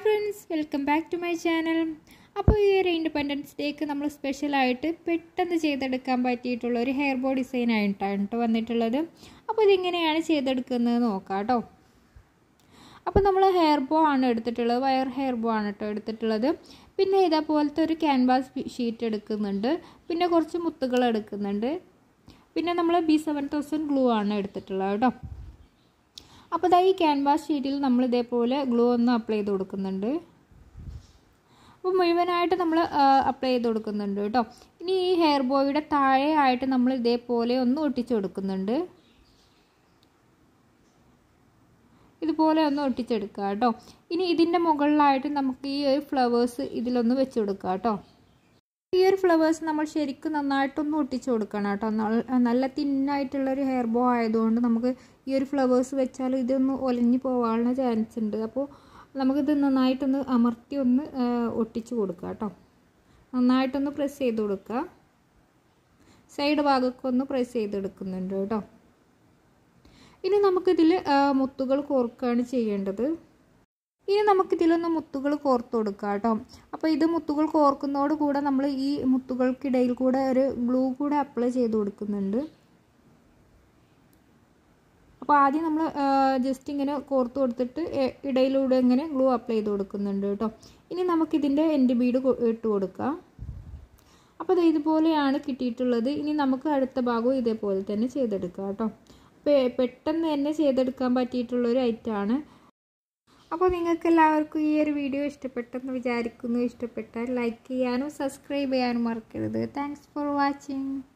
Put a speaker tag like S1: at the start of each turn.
S1: Hi friends, welcome back to my channel. അപ്പോൾ ഈ ഒരു ഇൻഡിപെൻഡൻസ് ഡേക്ക് നമ്മൾ സ്പെഷ്യലായിട്ട് പെട്ടെന്ന് ചെയ്തെടുക്കാൻ പറ്റിയിട്ടുള്ള ഒരു ഹെയർ ബോ ഡിസൈൻ ആയിട്ടാണ് വന്നിട്ടുള്ളത്. അപ്പോൾ ഇതിങ്ങനെയാണ് ചെയ്തെടുക്കുന്നത് നോക്കാം കേട്ടോ. അപ്പോൾ നമ്മൾ ഹെയർ ബോ ആണ് എടുത്തിട്ടുള്ളത്, വയർ ഹെയർ ബോ ആണ് കേട്ടോ എടുത്തിട്ടുള്ളത്. പിന്നെ ഇതേപോലത്തെ ഒരു ക്യാൻവാസ് ഷീറ്റ് എടുക്കുന്നുണ്ട്, പിന്നെ കുറച്ച് മുത്തുകൾ എടുക്കുന്നുണ്ട്, പിന്നെ നമ്മൾ B7000 ഗ്ലൂ ആണ് എടുത്തിട്ടുള്ളത് കേട്ടോ. അപ്പോൾ ഈ ക്യാൻവാസ് ഷീറ്റിൽ നമ്മൾ ഇതേപോലെ ഗ്ലൂ ഒന്ന് അപ്ലൈ ചെയ്ത് കൊടുക്കുന്നുണ്ട്. അപ്പോൾ മുഴുവനായിട്ട് നമ്മൾ അപ്ലൈ ചെയ്ത് കൊടുക്കുന്നുണ്ട് കേട്ടോ. ഇനി ഈ ഹെയർ ബോയുടെ താഴെ ആയിട്ട് നമ്മൾ ഇതേപോലെ ഒന്ന് ഒട്ടിച്ചു കൊടുക്കുന്നുണ്ട്. ഇതുപോലെ ഒന്ന് ഒട്ടിച്ചെടുക്കുക കേട്ടോ. ഇനി ഇതിൻ്റെ മുകളിലായിട്ട് നമുക്ക് ഈ ഒരു ഫ്ലവേഴ്സ് ഇതിലൊന്ന് വെച്ച് കൊടുക്കുക കേട്ടോ. ഈ ഒരു ഫ്ലവേഴ്സ് നമ്മൾ ശരിക്കും നന്നായിട്ടൊന്ന് ഒട്ടിച്ചു കൊടുക്കണം കേട്ടോ. നല്ല തിന്നായിട്ടുള്ളൊരു ഹെയർ ബോ ആയതുകൊണ്ട് നമുക്ക് ഈ ഒരു ഫ്ലവേഴ്സ് വെച്ചാൽ ഇതൊന്ന് ഒലഞ്ഞു പോകാനുള്ള ചാൻസ് ഉണ്ട്. അപ്പോൾ നമുക്കിത് നന്നായിട്ടൊന്ന് അമർത്തി ഒന്ന് ഒട്ടിച്ചു കൊടുക്കുക കേട്ടോ. നന്നായിട്ടൊന്ന് പ്രസ് ചെയ്ത് കൊടുക്കുക. സൈഡ് ഭാഗമൊക്കെ ഒന്ന് പ്രസ് ചെയ്തെടുക്കുന്നുണ്ട് കേട്ടോ. ഇനി നമുക്കിതിൽ മുത്തുകൾ കോർക്കുകയാണ് ചെയ്യേണ്ടത്. ഇനി നമുക്കിതിലൊന്ന് മുത്തുകൾ കോർത്ത് കൊടുക്കുക കേട്ടോ. അപ്പോൾ ഇത് മുത്തുകൾ കോർക്കുന്നതോട് കൂടെ നമ്മൾ ഈ മുത്തുകൾക്കിടയിൽ കൂടെ ഒരു ഗ്ലൂ കൂടെ അപ്ലൈ ചെയ്ത് കൊടുക്കുന്നുണ്ട്. അപ്പോൾ ആദ്യം നമ്മൾ ജസ്റ്റ് ഇങ്ങനെ കോർത്ത് കൊടുത്തിട്ട് ഇടയിലൂടെ ഇങ്ങനെ ഗ്ലൂ അപ്ലൈ ചെയ്ത് കൊടുക്കുന്നുണ്ട് കേട്ടോ. ഇനി നമുക്കിതിൻ്റെ എൻഡ് ബീഡ് ഇട്ട് കൊടുക്കാം. അപ്പോൾ ഇത് ഇതുപോലെയാണ് കിട്ടിയിട്ടുള്ളത്. ഇനി നമുക്ക് അടുത്ത ഭാഗവും ഇതേപോലെ തന്നെ ചെയ്തെടുക്കാം കേട്ടോ. പെട്ടെന്ന് തന്നെ ചെയ്തെടുക്കാൻ പറ്റിയിട്ടുള്ളൊരു ഐറ്റമാണ്. അപ്പോൾ നിങ്ങൾക്ക് എല്ലാവർക്കും ഈ ഒരു വീഡിയോ ഇഷ്ടപ്പെട്ടെന്ന് വിചാരിക്കുന്നു. ഇഷ്ടപ്പെട്ടാൽ ലൈക്ക് ചെയ്യാനും സബ്സ്ക്രൈബ് ചെയ്യാനും മറക്കരുത്. Thanks for watching.